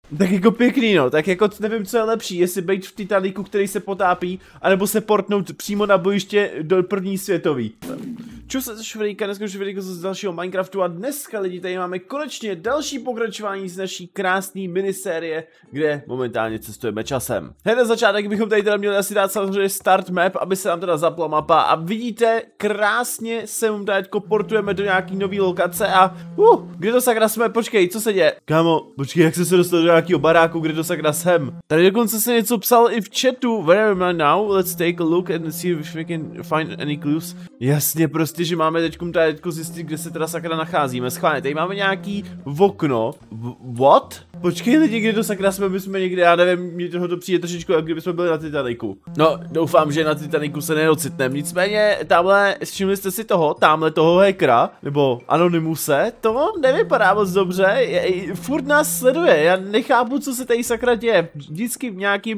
Tak jako pěkný, no, tak jako nevím, co je lepší, jestli být v Titaniku, který se potápí, anebo se portnout přímo na bojiště do první světový. Čus se Švedýka, dneska už vidíte z dalšího Minecraftu a dneska lidi tady máme konečně další pokračování z naší krásné minisérie, kde momentálně cestujeme časem. Hned na začátek bychom tady teda měli asi dát samozřejmě start map, aby se nám teda zapla mapa a vidíte, krásně se mu tady portujeme do nějaký nový lokace a kde to sakra jsme, počkej, co se děje? Kámo, počkej, jak se dostal do nějakého baráku, kde to sakra jsem? Tady dokonce se něco psal i v chatu, where am I now? Let's take a look and see if we can find any clues. Jasně, prostě, že máme teďkom tady zjistit, kde se teda sakra nacházíme. Schválně, tady máme nějaký okno. What? Počkej lidi, kde to sakra jsme, my jsme někde, já nevím, mě toho to přijde trošičku, jak kdyby jsme byli na Titaniku. No, doufám, že na Titaniku se neocitneme, nicméně, tamhle, všimli jste si toho, tamhle toho hackera, nebo Anonymuse, to nevypadá moc dobře, furt nás sleduje, já nechápu, co se tady sakra děje, vždycky v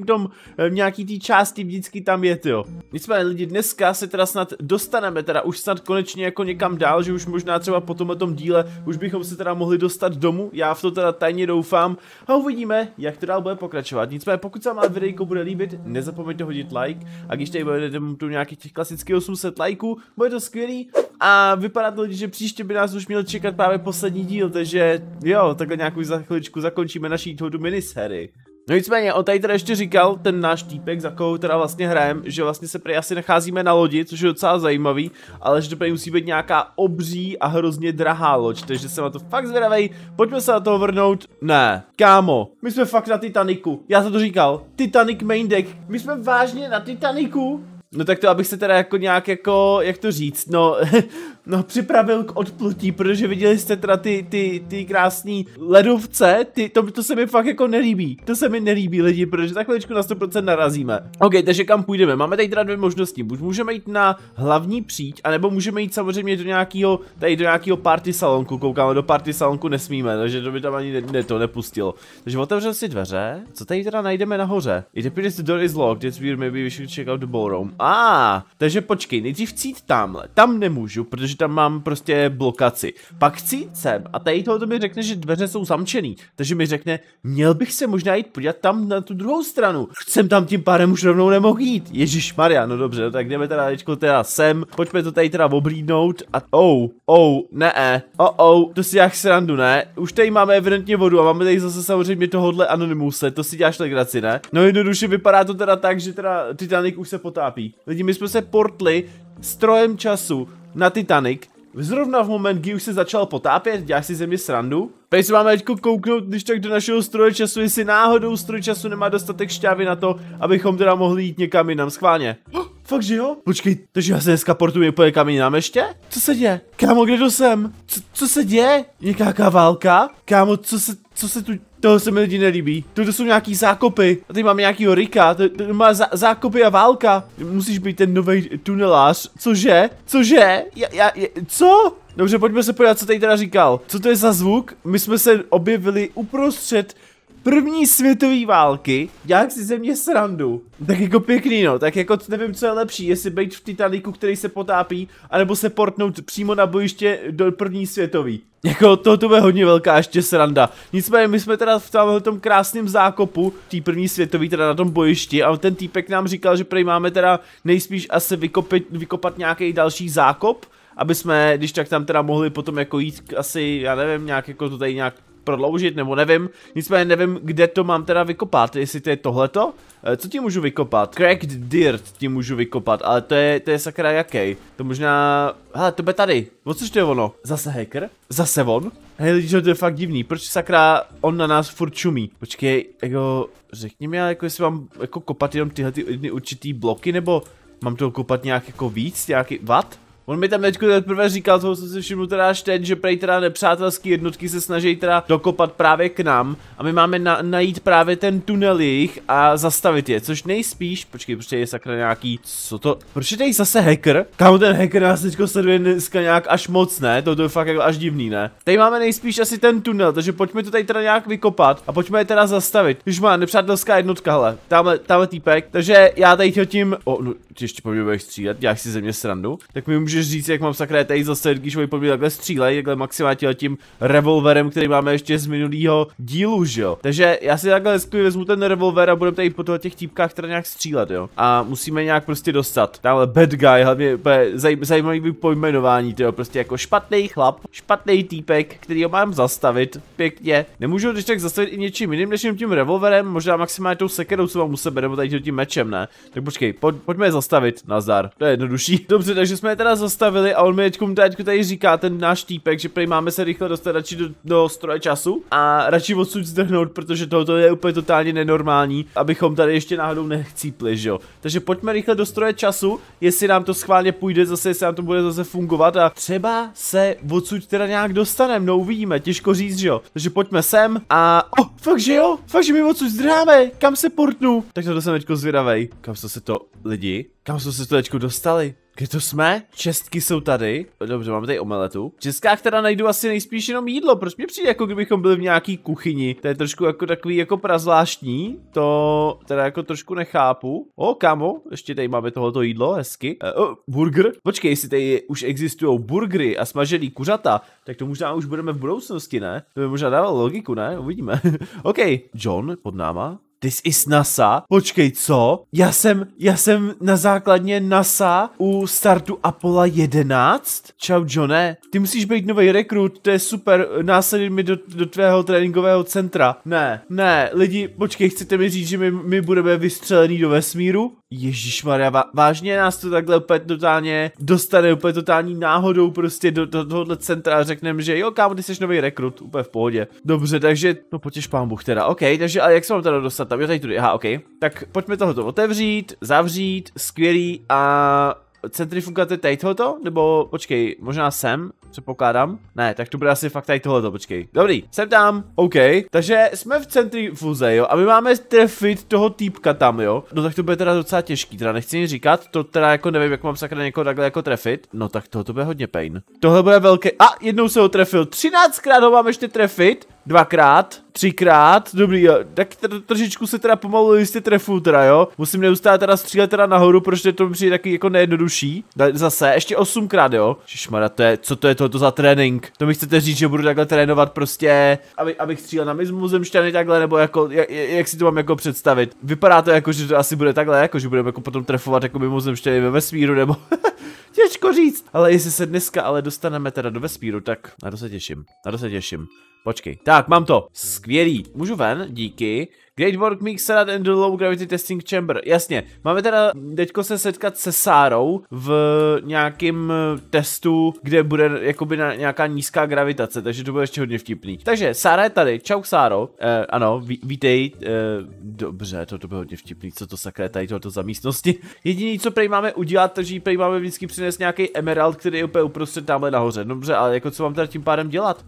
nějaký té části vždycky tam je, jo. Nicméně lidi, dneska se teda snad dostaneme, teda už snad konečně jako někam dál, že už možná třeba po tomhletom díle, už bychom se teda mohli dostat domů, já v to teda tajně doufám. A uvidíme, jak to dál bude pokračovat. Nicméně, pokud se vám videjko bude líbit, nezapomeňte hodit like. A když tady budete tu nějakých těch klasických 800 lajků, bude to skvělý. A vypadá to, že příště by nás už měl čekat právě poslední díl, takže jo, takhle nějakou za chviličku zakončíme naší tohoto minisérii. No nicméně, on tady teda ještě říkal, ten náš týpek, za koho teda vlastně hrajem, že vlastně se prý asi nacházíme na lodi, což je docela zajímavý, ale že to prý musí být nějaká obří a hrozně drahá loď, takže jsem na to fakt zvědavej, pojďme se na toho vrhnout. Ne, kámo, my jsme fakt na Titaniku, já jsem to říkal, Titanic main deck, my jsme vážně na Titaniku? No tak to, abych se teda jako nějak jako, jak to říct, no, no připravil k odplutí, protože viděli jste teda ty krásný ledovce, to se mi fakt jako nelíbí, to se mi nelíbí lidi, protože za chviličku na 100% narazíme. Ok, takže kam půjdeme, máme tady teda dvě možnosti, buď můžeme jít na hlavní příď, anebo můžeme jít samozřejmě do nějakého party salonku, koukáme, do party salonku nesmíme, takže to by tam ani to nepustilo. Takže otevřel si dveře, co tady teda najdeme nahoře? It appears the door is locked, it's weird, maybe we should check out the ballroom. Takže počkej, nejdřív chci jít tamhle, tam nemůžu, protože tam mám prostě blokaci. Pak chci jít sem a tady tohoto mi řekne, že dveře jsou zamčený, takže mi řekne, měl bych se možná jít podívat tam na tu druhou stranu. Jsem tam tím pádem už rovnou nemohl jít. Ježišmarja, no dobře, no tak jdeme teda sem, pojďme to tady teda oblídnout a to si děláš srandu, ne? Už tady máme evidentně vodu a máme tady zase samozřejmě tohodle Anonymuse, to si děláš legraci, ne? No jednoduše vypadá to teda tak, že teda Titanic už se potápí. Lidi, my jsme se portli strojem času na Titanic, zrovna v moment, kdy už se začal potápět, děláš si ze mě srandu? Tady se máme teďko kouknout, když tak do našeho stroje času, jestli náhodou stroj času nemá dostatek šťávy na to, abychom teda mohli jít někam jinam, schválně. Fakt, že jo? Počkej, takže já se dneska portuji úplně kam jinam ještě? Co se děje? Kámo, kde to jsem? Co se děje? Nějaká válka? Kámo, co se tu... Toho se mi lidi nelíbí. To jsou nějaký zákopy. A tady máme nějakýho Rika. To má zákopy a válka. Musíš být ten nový tunelář. Cože? Co? Dobře, pojďme se podívat, co tady teda říkal. Co to je za zvuk? My jsme se objevili uprostřed první světové války, dělák si ze mě srandu. Tak jako pěkný, no, tak jako nevím, co je lepší, jestli být v Titaniku, který se potápí, anebo se portnout přímo na bojiště do první světový. Jako to bude hodně velká ještě sranda. Nicméně my jsme teda v tom krásném zákopu, tý první světový, teda na tom bojišti, a ten týpek nám říkal, že prý máme teda nejspíš asi vykopat nějaký další zákop, aby jsme, když tak tam teda mohli potom jako jít asi, já nevím, nějak jako to tady nějak prodloužit, nebo nevím, nicméně nevím, kde to mám teda vykopat, jestli to je tohleto, co ti můžu vykopat? Cracked dirt ti můžu vykopat, ale to je sakra jaký? To možná, hele, to bude tady, což to je ono? Zase hacker? Zase on? Hej lidi, to je fakt divný, proč sakra on na nás furt čumí? Počkej, jako, řekni mi, jako jestli mám jako kopat jenom tyhle ty určitý bloky, nebo mám to kopat nějak jako víc, nějaký, what? On mi tam teďko teprve říkal, toho jsem si všiml teda až teď, že prej teda nepřátelský jednotky se snaží teda dokopat právě k nám a my máme najít právě ten tunel jejich a zastavit je, což nejspíš, počkej, je sakra nějaký, co to, proč je tady zase hacker? Kámo, ten hacker nás teďko sleduje dneska nějak až moc, ne? To je fakt jako až divný, ne? Tady máme nejspíš asi ten tunel, takže pojďme to tady teda nějak vykopat a pojďme je teda zastavit. Když má nepřátelská jednotka, hele, tamhle týpek, takže já tady tím, no, ty ještě po mě budeš střílet, děláš si ze mě srandu, tak mi můžeš říct, jak mám sakra tady zase, když oni po mě takhle střílej, takhle maximálně tím revolverem, který máme ještě z minulého dílu, že jo. Takže já si takhle vezmu ten revolver a budeme tady po těch týpkách teda nějak střílet, jo. A musíme nějak prostě dostat. Tamhle bad guy, hlavně zajímavý pojmenování, jo. Prostě jako špatný chlap, špatný týpek, který ho mám zastavit pěkně. Nemůžu když tak zastavit i něčím jiným než tím revolverem, možná maximálně tou sekerou, co mám u sebe, nebo tady tím mečem, ne? Tak počkej, pojďme je zastavit, nazdar. To je jednodušší. Dobře, takže jsme je teda zastavili a on mi teďko tady říká ten náš týpek, že prý máme se rychle dostat radši do stroje času a radši odsud zdrhnout, protože tohoto je úplně totálně nenormální, abychom tady ještě náhodou nechcípli, že jo. Takže pojďme rychle do stroje času, jestli nám to schválně půjde, zase jestli nám to bude zase fungovat a třeba se odsud teda nějak dostaneme, no uvidíme, těžko říct, že jo. Takže pojďme sem a fakt že jo, fakt že my odsud zdrháme, kam se portnu. Tak to jsem teďko zvědavej, kam jsme se to lidi, kam jsme se to teďko dostali. Kde to jsme? Čestky jsou tady. Dobře, máme tady omeletu. V Českách teda najdu asi nejspíš jenom jídlo. Proč mi přijde, jako kdybychom byli v nějaký kuchyni? To je trošku jako takový jako prazvláštní. To teda jako trošku nechápu. Kámo, ještě tady máme tohoto jídlo, hezky. Burger. Počkej, jestli tady už existují burgery a smažený kuřata, tak to možná už budeme v budoucnosti, ne? To by možná dávalo logiku, ne? Uvidíme. OK, John pod náma. This is NASA. Počkej, co? Já jsem na základně NASA u startu Apollo 11? Čau, Johne. Ty musíš být nový rekrut, to je super. Následuj mi do tvého tréninkového centra. Ne, lidi, počkej, chcete mi říct, že my budeme vystřelený do vesmíru? Ježišmarja, vážně nás to takhle úplně totálně dostane, úplně totální náhodou prostě do tohohle centra a řekneme, že jo, kámo, ty jsi nový rekrut, úplně v pohodě. Dobře, takže, no potěš pán Bůh teda, OK, takže, ale jak se mám teda dostat tam, jo, tady tudy, aha, OK. Tak pojďme tohoto otevřít, zavřít, skvělý a centrifugace tady tohoto, nebo počkej, možná sem, předpokládám. Ne, tak to bude asi fakt tady tohleto, počkej. Dobrý, jsem tam, OK, takže jsme v centrifuze, jo, a my máme trefit toho týpka tam, jo. No tak to bude teda docela těžký, teda nechci ni říkat, to teda jako nevím, jak mám sakra někoho takhle jako trefit. No tak to bude hodně pain. Tohle bude velké, jednou se ho trefil, 13krát ho mám ještě trefit. 2krát, 3krát, dobrý jo, tak trošičku se teda pomalu jistě trefu teda jo, musím neustále teda střílet teda nahoru, protože to mi přijde taky jako nejjednodušší, zase, ještě 8krát jo, šišmara, co to je tohoto za trénink, to mi chcete říct, že budu takhle trénovat prostě, abych střílel na mimozemšťany takhle, nebo jako, jak si to mám jako představit, vypadá to jako, že to asi bude takhle, jako, že budeme jako potom trefovat jako mimozemšťany ve vesmíru, nebo těžko říct, ale jestli se dneska ale dostaneme teda do vesmíru, tak na to se těším. Počkej, tak mám to, skvělý, můžu ven, díky. Great work, Mix Salad and the Low Gravity Testing Chamber, jasně, máme teda teďko se setkat se Sárou v nějakým testu, kde bude jakoby nějaká nízká gravitace, takže to bude ještě hodně vtipný. Takže Sára je tady, čau Sáro, ano, vítej, dobře, to bude hodně vtipný, co to sakra tady tohoto za místnosti. Jediný, co prej máme udělat, takže prej máme vždycky přinést nějaký emerald, který je úplně uprostřed tamhle nahoře, dobře, ale jako co mám teda tím pádem dělat?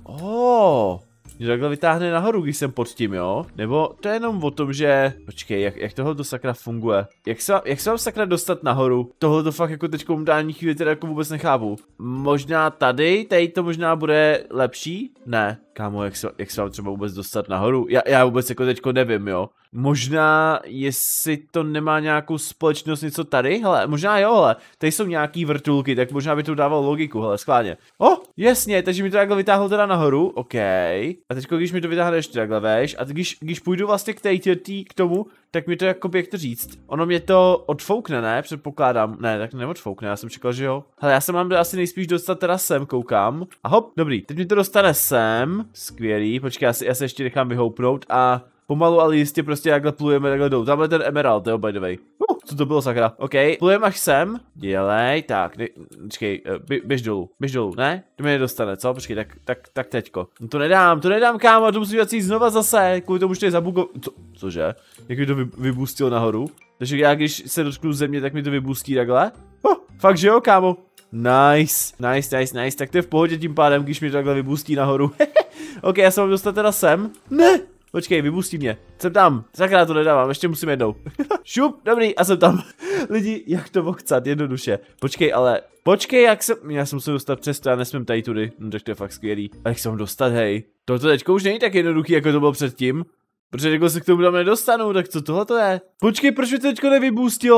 Mě takhle vytáhne nahoru, když jsem pod tím, jo? Nebo to je jenom o tom, že... Počkej, jak tohle to sakra funguje? Jak se mám sakra dostat nahoru? Tohle to fakt jako teď momentální chvíli teda jako vůbec nechápu. Možná tady to možná bude lepší? Ne. Kámo, jak se mám třeba vůbec dostat nahoru? Já vůbec jako teďko nevím, jo? Možná, jestli to nemá nějakou společnost něco tady? Hele, možná jo, hele. Tady jsou nějaký vrtulky, tak možná by to dávalo logiku, hele, schválně. Jasně, takže mi to takhle vytáhlo teda nahoru, OK. A teďko, když mi to vytáhne ještě takhle, veš, a když půjdu vlastně k tomu, tak mi to jakoby, jak to říct, ono mě to odfoukne, ne? Předpokládám, ne, tak neodfoukne, já jsem čekal, že jo. Hele, já se mám asi nejspíš dostat teda sem, koukám. A hop, dobrý, teď mi to dostane sem, skvělý, počkej, já se ještě nechám vyhoupnout a pomalu, ale jistě prostě takhle plujeme takhle dolů. Tamhle ten emerald, jo, by the way. Co to bylo, sakra? OK, plujeme až sem. Dělej, tak, počkej, běž dolů, ne? To mě nedostane, co? Počkej, tak teďko. No to nedám, kámo, to musím jít znova zase, kvůli tomu, že to je zabugo... Cože? Jak mi to vybustilo nahoru? Takže já, když se dotknu země, tak mi to vybustí takhle? Fakt, že jo, kámo? Nice, tak to je v pohodě tím pádem, když mi to takhle vybustí nahoru. OK, já se mám dostat teda sem. Ne! Počkej, vybustí mě. Jsem tam. Sakra, to nedávám, ještě musím jednou. Šup, dobrý, a jsem tam. Lidi, jak to vochcat, jednoduše. Počkej, já jsem musel dostat přesto, já nesmím tady tudy. No tak to je fakt skvělý. A jak se mám dostat, hej? Toto teďko už není tak jednoduchý, jako to bylo předtím. Protože jako se k tomu tam nedostanu, tak co tohle to je? Počkej, proč mi to teďko nevybustilo?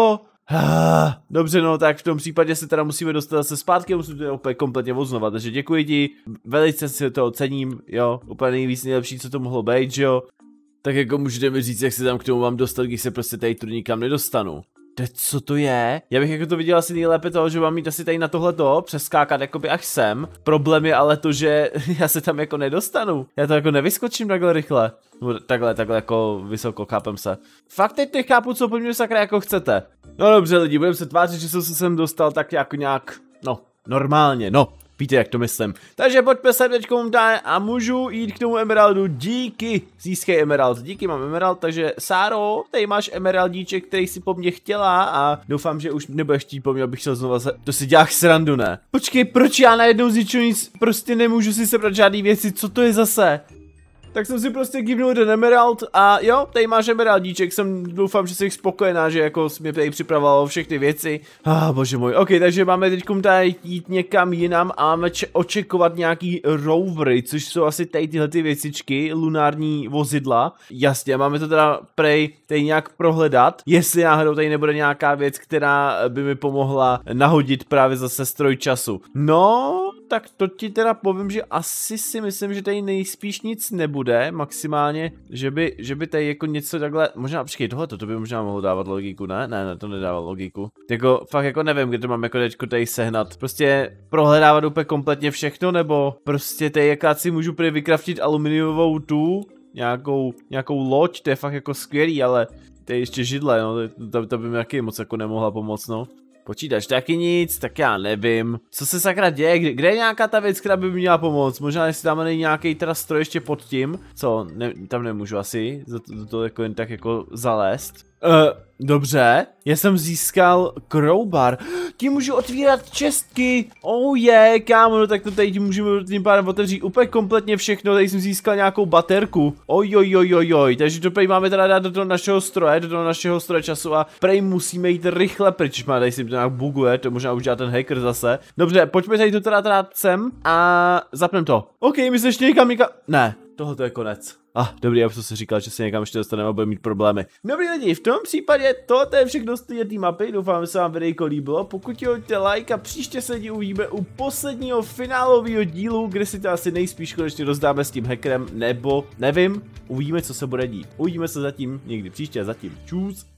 Dobře, no tak v tom případě se teda musíme dostat zase zpátky, musím to opět kompletně odznout, takže děkuji ti, velice si to ocením, jo, úplně nejvíc nejlepší, co to mohlo být, že jo. Tak jako můžete mi říct, jak se tam k tomu mám dostat, když se prostě tady tu nikam nedostanu. Co to je? Já bych jako to viděl asi nejlépe toho, že mám mít asi tady na tohleto, přeskákat jakoby až sem. Problém je ale to, že já se tam jako nedostanu. Já to jako nevyskočím takhle rychle. No, takhle jako vysoko, chápem se. Fakt teď nechápu, co po mně sakra jako chcete. No dobře lidi, budeme se tvářit, že jsem se sem dostal tak jako nějak, no, normálně, no. Víte, jak to myslím. Takže pojďme se teďkom dál a můžu jít k tomu emeraldu. Díky, získej emerald. Díky, mám emerald, takže Sáro, tady máš emeraldíček, který si po mně chtěla a doufám, že už nebudeš chtít po mně, abych šel znovu zase. To si děláš srandu, ne? Počkej, proč já najednou z ničeho nic prostě nemůžu si sebrat žádný věci, co to je zase? Tak jsem si prostě givnul ten emerald a jo, tady máš emeraldíček, doufám, že jsi spokojená, že jako jsi mě tady připravoval všechny věci. Bože můj, ok, takže máme teďkom tady jít někam jinam a máme očekovat nějaký rovery, což jsou asi tady tyhle ty věcičky, lunární vozidla. Jasně, máme to teda prej tady nějak prohledat, jestli náhodou tady nebude nějaká věc, která by mi pomohla nahodit právě zase stroj času. No, tak to ti teda povím, že asi si myslím, že tady nejspíš nic nebude, maximálně, že by tady jako něco takhle, možná, počkej, tohleto, to by možná mohlo dávat logiku, ne? Ne, to nedává logiku. Jako, fakt jako nevím, kde to mám jako teďko tady sehnat. Prostě prohledávat úplně kompletně všechno, nebo prostě tady jaká si můžu prý vykraftit aluminiovou tu, nějakou loď, to je fakt jako skvělý, ale to je ještě židle, no, to by mi taky moc jako nemohla pomoct, no. Počítač taky nic, tak já nevím. Co se sakra děje? Kde je nějaká ta věc, která by mi měla pomoct? Možná jestli tam není nějaký teda stroj ještě pod tím. Co? Tam nemůžu asi to jako jen tak jako zalézt. Dobře, já jsem získal crowbar. Tím můžu otvírat čestky. Oh je, kámo, no tak to tady můžeme tím pádem otevřít úplně kompletně všechno. Tady jsem získal nějakou baterku. Ojojojojoj, takže to prej máme teda dát do toho našeho stroje času a prej musíme jít rychle pryč. Tady si to nějak buguje, to možná už dělá ten hacker zase. Dobře, pojďme tady to teda dát sem a zapnem to. Ok, my se ještě někam. Ne, tohle je konec. Dobrý, já jsem si říkal, že se někam ještě dostaneme a budeme mít problémy. Dobrý lidi, v tom případě to je všechno z té mapy, doufám, že se vám videjko líbilo. Pokud ti hoďte like a příště se uvidíme u posledního finálového dílu, kde si to asi nejspíš konečně rozdáme s tím hackerem, nebo nevím, uvidíme, co se bude dít. Uvidíme se zatím někdy příště, zatím čus.